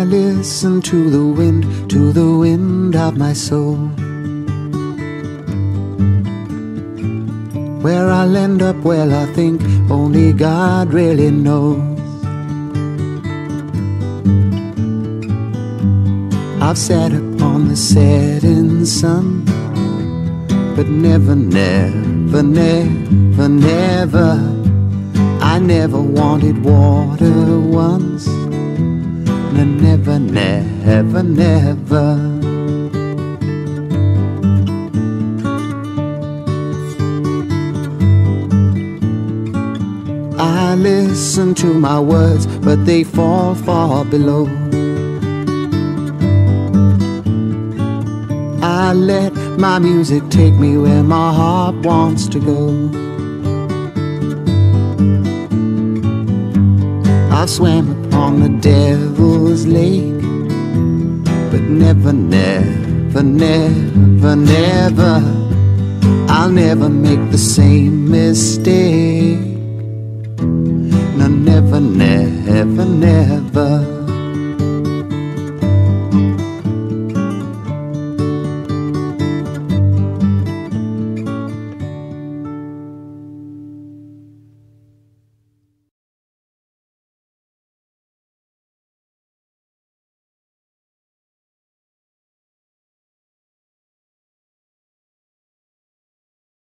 listen to the wind of my soul. Where I'll end up, well, I think only God really knows. I've sat upon the setting sun, but never, never, never, never, I never wanted water once. No, never, never, never. I listen to my words, but they fall far below. I let my music take me where my heart wants to go. I've swam upon the devil's lake, but never, never, never, never, I'll never make the same mistake. No, never, never, never.